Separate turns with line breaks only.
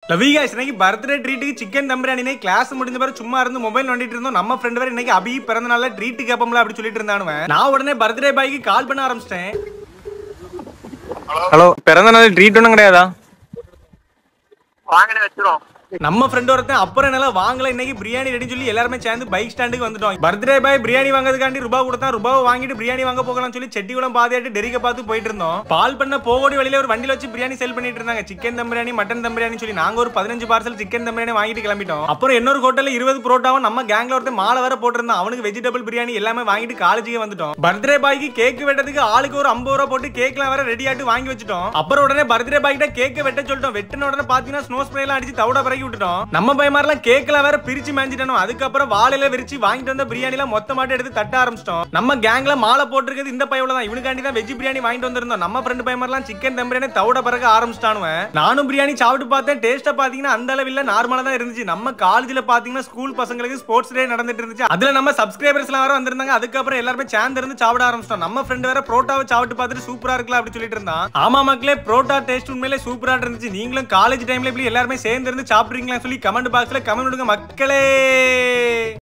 லவி guys இன்னைக்கு birthday ட்ரீட்டுக்கு chicken dum biryani class முடிஞ்ச பிறகு சும்மா இருந்து மொபைல் நோண்டிட்டு இருந்தோம். நம்ம ஃப்ரெண்ட் வேற இன்னைக்கு அபி பிறந்த நாள்ல ட்ரீட் கேப்பம்ல அப்படி சொல்லிட்டு இருந்தானுவ. நான் உடனே பர்த்டே பாய்க்கு கால் பண்ண ஆரம்பிச்சிட்டேன்.
ஹலோ, பிறந்த நாள் ட்ரீட் ஒண்ணும் கிடையாதா?
வாங்கனே வெச்சுறோம்.
நம்ம ஃப்ரெண்ட் ஒருத்தன் அப்புறம் என்னால வாங்கல இன்னைக்கு பிரியாணி ரெடி சொல்லி எல்லாருமே சேர்ந்து பைக் ஸ்டாண்டுக்கு வந்துட்டோம். பர்த்டே பாய் பிரியாணி வாங்குறதுக்காண்டி ரூபா கொடுத்தா ரூபாவை வாங்கிட்டு பிரியாணி வாங்க போகலாம்னு சொல்லி செட்டிகுளம் பாதையாட்டு டெரிக்க பார்த்து போயிட்டு இருந்தோம். பால் பண்ண போகோடி வழியில ஒரு வண்டியில வச்சு பிரியாணி சேல் பண்ணிட்டு இருந்தாங்க. சிக்கன் தம் பிரியாணி, மட்டன் தம் பிரியாணி சொல்லி நாங்க ஒரு 15 பார்சல் சிக்கன் தம் பிரியாணி வாங்கிட்டு கிளம்பிட்டோம். அப்புறம் இன்னொரு ஹோட்டல்ல 20 புரோட்டாவும் நம்ம கேங்ல ஒருத்தன் மாலை வேற போட்டிருந்தான். அவனுக்கு வெஜிடபிள் பிரியாணி எல்லாமே வாங்கிட்டு காலேஜுக்கு வந்துட்டோம். பர்த்டே பாய்க்கு கேக் வெட்டதுக்கு ஆளுக்கு ஒரு 50 ரூபா போட்டு கேக்லாம் வேற ரெடி ஆட்டு வாங்கி வச்சுட்டோம். அப்புறம் உடனே பர்த்டே பாய் கிட்ட கேக் வெட்ட சொல்லிட்டோம். வெட்டின உடனே பாத்தீங்கன்னா ஸ்னோ ஸ்ப்ரே எல்லாம் அடிச்சு தவிட பறக்கி விட்டுட்டோம். நம்ம பையமாரெல்லாம் கேக்லாம் வேற பிரிச்சு மேஞ்சிட்டோம். அதுக்கப்புறம் வாழையில விரிச்சு வாங்கிட்டு வந்த பிரியாணில மொத்தமாட்டு எடுத்து தட்ட ஆரம்பிச்சிட்டோம். நம்ம கேங்ல மாலை போட்டிருக்கிறது இந்த பையவுல தான். இவனுக்காண்டி தான் வெஜ் பிரியாணி வாங்கிட்டு வந்திருந்தோம். நம்ம ஃப்ரெண்ட் பையமாரெல்லாம் சிக்கன் தம் பிரியாணி தவிட பறக்க ஆரம்பிச்சிட்டானுவ. நானும் பிரியாணி சாப்பிட்டு பார்த்தேன். டேஸ்ட்டா பாத்தீங்கன்னா அந்த அளவில் நார்மலா தான் இருந்துச்சு. நம்ம காலேஜ்ல பாத்தீங்கன்னா ஸ்கூல் பசங்களுக்கு ஸ்போர்ட்ஸ் டே நடந்துட்டு இருந்துச்சு. அதுல நம்ம சப்ஸ்கிரைபர்ஸ் எல்லாம் வேற வந்திருந்தாங்க. அதுக்கப்புறம் எல்லாருமே சேர்ந்து இருந்து சாப்பிட ஆரம்பிச்சிட்டோம். நம்ம ஃப்ரெண்ட் வேற புரோட்டாவை சாப்பிட்டு பார்த்துட்டு சூப்பரா இருக்குல்ல அப்படி சொல்லிட்டு இருந்தான். ஆமா மக்களே, புரோட்டா டேஸ்ட் உண்மையிலே சூப்பரா இருந்துச்சு. நீங்களும் காலேஜ் டைம்ல இப்படி எல்லாருமே சேர்ந்து இருந்து சாப்பிடுறீங்களா சொல்லி கமெண்ட் பாக்ஸ்ல கமெண்ட் விடுங்க மக்களே.